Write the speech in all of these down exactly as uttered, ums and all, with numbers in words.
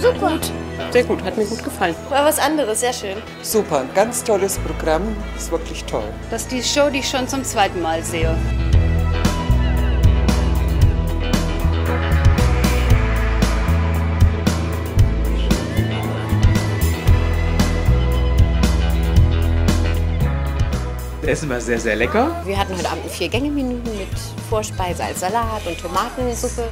Super. Gut. Sehr gut, hat mir gut gefallen. War was anderes, sehr schön. Super, ein ganz tolles Programm, ist wirklich toll. Das ist die Show, die ich schon zum zweiten Mal sehe. Das Essen war sehr, sehr lecker. Wir hatten heute Abend ein Vier-Gänge-Menü mit Vorspeise als Salat und Tomatensuppe.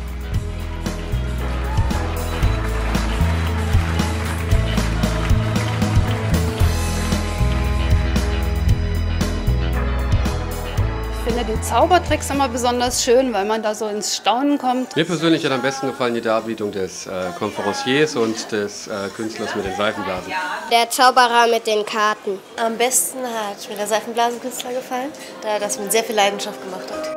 Ich finde die Zaubertricks immer besonders schön, weil man da so ins Staunen kommt. Mir persönlich hat am besten gefallen die Darbietung des äh, Konferenciers und des äh, Künstlers mit den Seifenblasen. Der Zauberer mit den Karten. Am besten hat mir der Seifenblasenkünstler gefallen, da er das mit sehr viel Leidenschaft gemacht hat.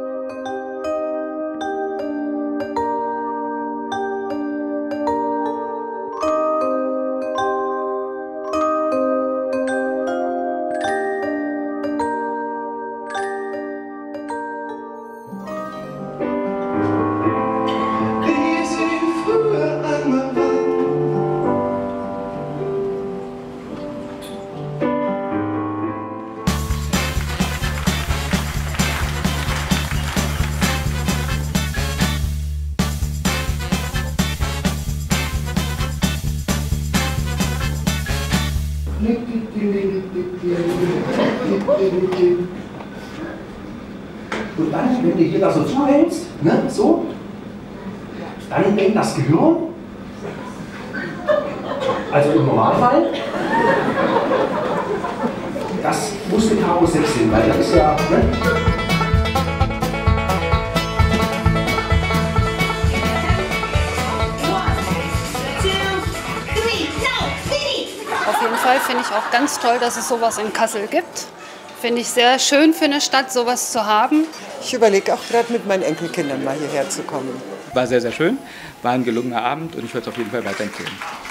Und dann, wenn du hier da so zuhältst, ne, so, dann denkt das Gehirn, also im Normalfall, das muss mit Karo sechs hin, weil das ist ja, ne? Auf jeden Fall finde ich auch ganz toll, dass es sowas in Kassel gibt. Finde ich sehr schön für eine Stadt, sowas zu haben. Ich überlege auch gerade mit meinen Enkelkindern mal hierher zu kommen. War sehr, sehr schön, war ein gelungener Abend und ich würde es auf jeden Fall weiterempfehlen.